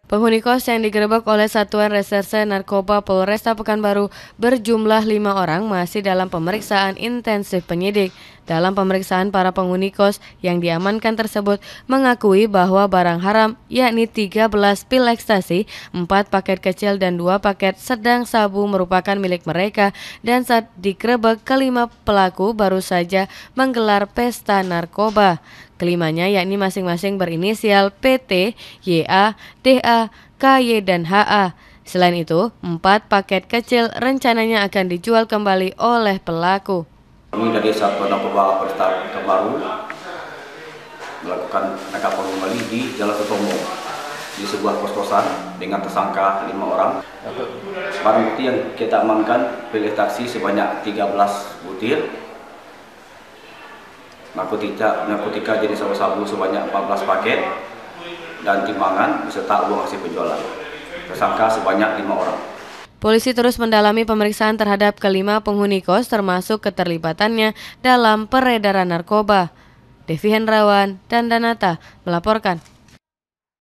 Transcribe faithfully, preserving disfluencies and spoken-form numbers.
Penghuni kos yang digerebek oleh Satuan Reserse Narkoba Polresta Pekanbaru berjumlah lima orang masih dalam pemeriksaan intensif penyidik. Dalam pemeriksaan, para penghuni kos yang diamankan tersebut mengakui bahwa barang haram yakni tiga belas pil ekstasi, empat paket kecil dan dua paket sedang sabu merupakan milik mereka, dan saat digerebek kelima pelaku baru saja menggelar pesta narkoba. Kelimanya yakni masing-masing berinisial P T, Y A, D A, K Y, dan H A. Selain itu, empat paket kecil rencananya akan dijual kembali oleh pelaku. Kami dari Satuan Narkoba Polresta Pekanbaru melakukan penangkapan kembali di Jalan Sutomo di sebuah kos-kosan dengan tersangka lima orang. Barang bukti yang kita amankan pil ekstasi sebanyak tiga belas butir, narkotika, narkotika jenis sabu-sabu sebanyak empat belas paket, dan timbangan beserta uang hasil penjualan. Tersangka sebanyak lima orang. Polisi terus mendalami pemeriksaan terhadap kelima penghuni kos termasuk keterlibatannya dalam peredaran narkoba. Devi Hendrawan dan Danata melaporkan.